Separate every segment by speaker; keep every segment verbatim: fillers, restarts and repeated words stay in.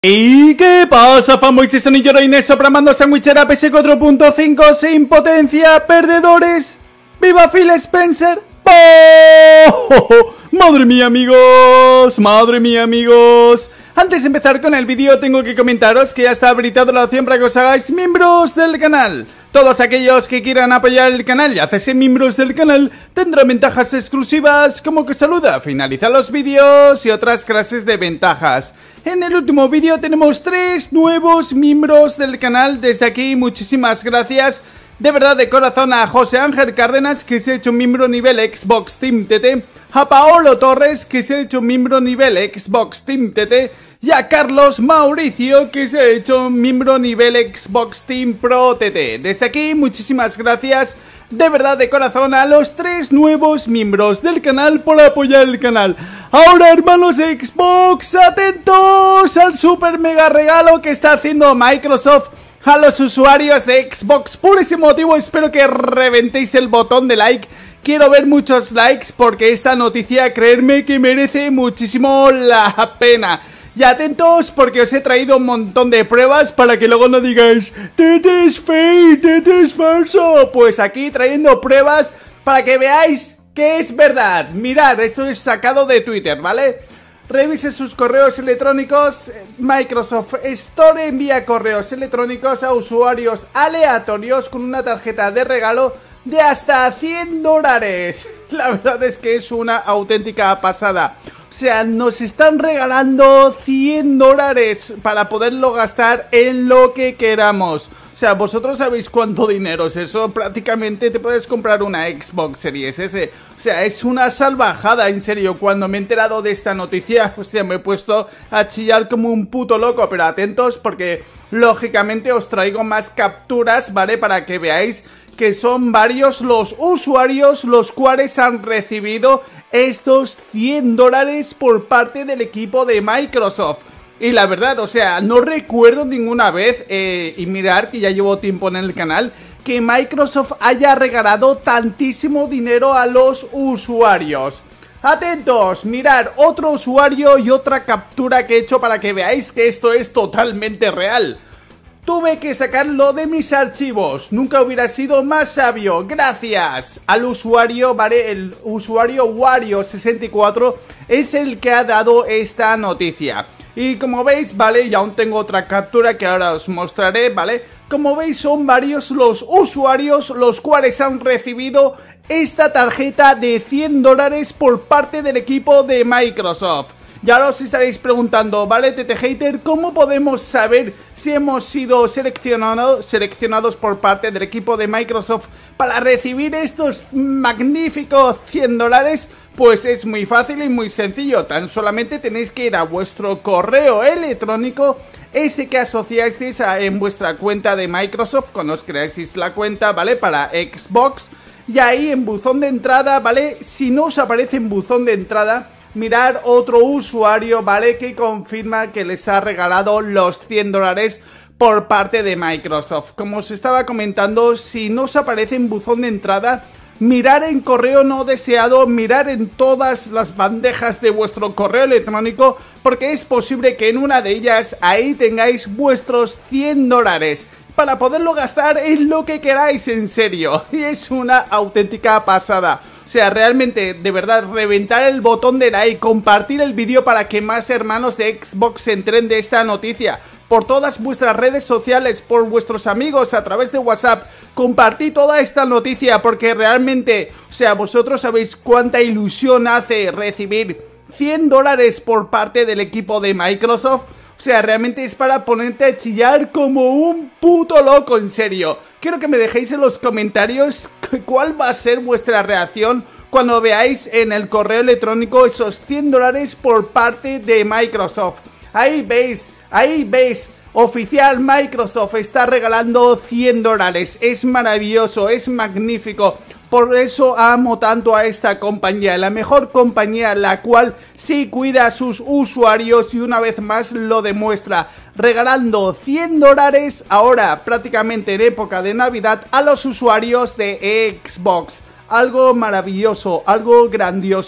Speaker 1: ¿Y qué pasa, fanboys? Son yo, Reines, Sopramando Sandwichera P S cuatro punto cinco sin potencia, perdedores. ¡Viva Phil Spencer! ¡Oh! ¡Madre mía, amigos! ¡Madre mía, amigos! Antes de empezar con el vídeo tengo que comentaros que ya está habilitada la opción para que os hagáis miembros del canal. Todos aquellos que quieran apoyar el canal y hacerse miembros del canal tendrán ventajas exclusivas como que saluda, finalizar los vídeos y otras clases de ventajas. En el último vídeo tenemos tres nuevos miembros del canal. Desde aquí muchísimas gracias de verdad de corazón a José Ángel Cárdenas, que se ha hecho miembro nivel Xbox Team T T, a Paolo Torres, que se ha hecho miembro nivel Xbox Team T T, y a Carlos Mauricio, que se ha hecho miembro nivel Xbox Team Pro T T. Desde aquí muchísimas gracias de verdad de corazón a los tres nuevos miembros del canal por apoyar el canal. Ahora, hermanos de Xbox, atentos al super mega regalo que está haciendo Microsoft a los usuarios de Xbox. Por ese motivo espero que reventéis el botón de like. Quiero ver muchos likes porque esta noticia, creedme que merece muchísimo la pena. Y atentos porque os he traído un montón de pruebas para que luego no digáis "Tete es fake, Tete es falso". Pues aquí trayendo pruebas para que veáis que es verdad. Mirad, esto es sacado de Twitter, ¿vale? Revise sus correos electrónicos. Microsoft Store envía correos electrónicos a usuarios aleatorios con una tarjeta de regalo de hasta cien dólares. La verdad es que es una auténtica pasada. O sea, nos están regalando cien dólares para poderlo gastar en lo que queramos. O sea, vosotros sabéis cuánto dinero es eso. Prácticamente te puedes comprar una Xbox Series S. O sea, es una salvajada, en serio. Cuando me he enterado de esta noticia, hostia, me he puesto a chillar como un puto loco. Pero atentos porque, lógicamente, os traigo más capturas, ¿vale? Para que veáis que son varios los usuarios los cuales han recibido estos cien dólares por parte del equipo de Microsoft. Y la verdad, o sea, no recuerdo ninguna vez, eh, y mirar que ya llevo tiempo en el canal, que Microsoft haya regalado tantísimo dinero a los usuarios. Atentos, mirar, otro usuario y otra captura que he hecho para que veáis que esto es totalmente real. Tuve que sacarlo de mis archivos, nunca hubiera sido más sabio, gracias al usuario, ¿vale? El usuario Wario sesenta y cuatro es el que ha dado esta noticia. Y como veis, ¿vale? Y aún tengo otra captura que ahora os mostraré, ¿vale? Como veis, son varios los usuarios los cuales han recibido esta tarjeta de cien dólares por parte del equipo de Microsoft. Ya os estaréis preguntando, ¿vale, Tete Hater? ¿Cómo podemos saber si hemos sido seleccionados, seleccionados por parte del equipo de Microsoft para recibir estos magníficos cien dólares? Pues es muy fácil y muy sencillo. Tan solamente tenéis que ir a vuestro correo electrónico, ese que asociasteis a, en vuestra cuenta de Microsoft cuando os creasteis la cuenta, ¿vale? Para Xbox. Y ahí en buzón de entrada, ¿vale? Si no os aparece en buzón de entrada, mirar otro usuario, ¿vale? Que confirma que les ha regalado los cien dólares por parte de Microsoft. Como os estaba comentando, si no os aparece en buzón de entrada, mirar en correo no deseado, mirar en todas las bandejas de vuestro correo electrónico, porque es posible que en una de ellas ahí tengáis vuestros cien dólares para poderlo gastar en lo que queráis, en serio. Y es una auténtica pasada. O sea, realmente, de verdad, reventar el botón de like, compartir el vídeo para que más hermanos de Xbox se enteren de esta noticia. Por todas vuestras redes sociales, por vuestros amigos, a través de WhatsApp, compartid toda esta noticia porque realmente, o sea, vosotros sabéis cuánta ilusión hace recibir cien dólares por parte del equipo de Microsoft. O sea, realmente es para ponerte a chillar como un puto loco, en serio. Quiero que me dejéis en los comentarios cuál va a ser vuestra reacción cuando veáis en el correo electrónico esos cien dólares por parte de Microsoft. Ahí veis, ahí veis. Oficial, Microsoft está regalando cien dólares. Es maravilloso, es magnífico. Por eso amo tanto a esta compañía, la mejor compañía, la cual sí cuida a sus usuarios y una vez más lo demuestra, regalando cien dólares ahora prácticamente en época de Navidad a los usuarios de Xbox. Algo maravilloso, algo grandioso.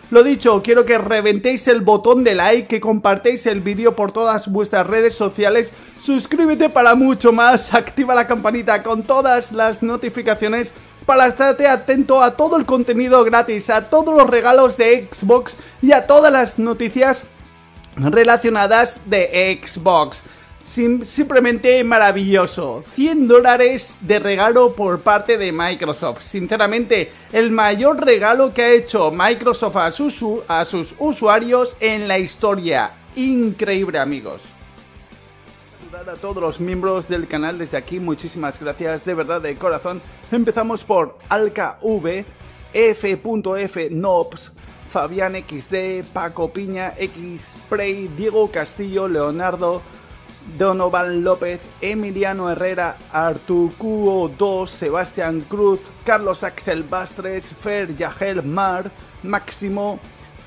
Speaker 1: Lo dicho, quiero que reventéis el botón de like, que compartáis el vídeo por todas vuestras redes sociales, suscríbete para mucho más, activa la campanita con todas las notificaciones para estarte atento a todo el contenido gratis, a todos los regalos de Xbox y a todas las noticias relacionadas de Xbox. Sim simplemente maravilloso. cien dólares de regalo por parte de Microsoft. Sinceramente, el mayor regalo que ha hecho Microsoft a sus, a sus usuarios en la historia. Increíble, amigos. A todos los miembros del canal desde aquí, muchísimas gracias, de verdad, de corazón. Empezamos por Alca V, F F Nobs, Fabián X D, Paco Piña, X Prey, Diego Castillo, Leonardo, Donovan López, Emiliano Herrera, Artucuo dos, Sebastián Cruz, Carlos Axel Bastres, Fer Yagel Mar, Máximo,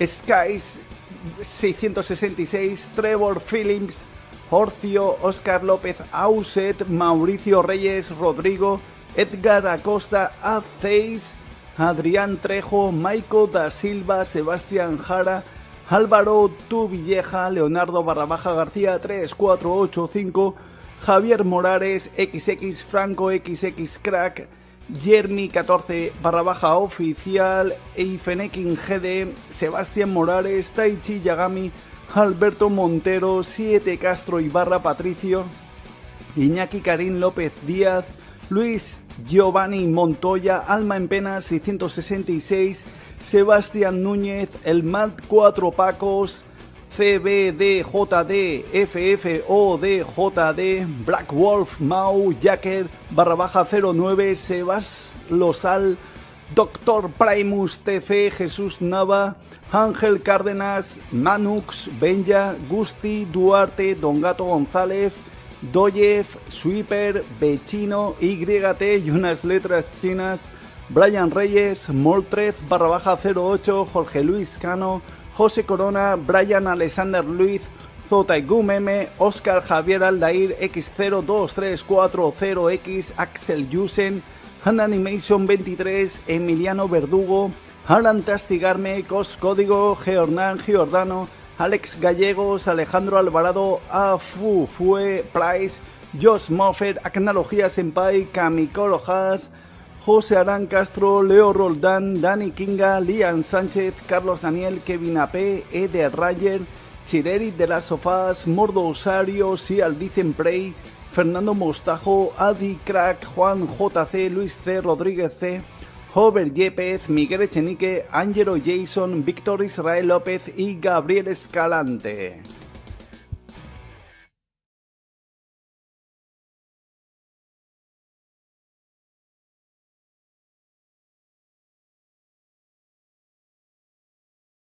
Speaker 1: Skies seiscientos sesenta y seis, Trevor Phillips, Horcio, Oscar López Auset, Mauricio Reyes, Rodrigo, Edgar Acosta, Aceis, Adrián Trejo, Maico da Silva, Sebastián Jara, Álvaro Tuvilleja, Leonardo barra baja García tres cuatro ocho cinco, Javier Morales, X X Franco, X X Crack, Jeremy catorce barra baja oficial, Eifenekin G D, Sebastián Morales, Taichi Yagami, Alberto Montero, siete Castro Ibarra Patricio, Iñaki Karim López Díaz, Luis Giovanni Montoya, Alma en Pena seiscientos sesenta y seis, Sebastián Núñez, el Mad cuatro Pacos, C B D J D, F F O D J D, Black Wolf, Mau, Jacker, barra baja cero nueve, Sebas Losal, Doctor Primus T F, Jesús Nava, Ángel Cárdenas, Manux, Benja, Gusti, Duarte, Don Gato González, Doyev, Sweeper, Bechino, Y T y unas letras chinas, Brian Reyes, Moltrez, barra baja cero ocho, Jorge Luis Cano, José Corona, Brian Alexander Luis, Zotaigum M, Oscar Javier Aldair, X cero dos tres cuatro cero X, Axel Yusen, Han Animation veintitrés, Emiliano Verdugo, Alan Tastigarme, Cos Código, Geornán Giordano, Alex Gallegos, Alejandro Alvarado, Afu Fue, Price, Josh Moffett, Acnología Senpai, Kamikoro Haas, José Arán Castro, Leo Roldán, Dani Kinga, Lian Sánchez, Carlos Daniel, Kevin A P, Eder Rayer, Chireri de las Sofás, Mordo Osario, Sial Dicen Prey, Fernando Mostajo, Adi Crack, Juan J C, Luis C, Rodríguez C, Hover Yepez, Miguel Echenique, Ángelo Jason, Víctor Israel López y Gabriel Escalante.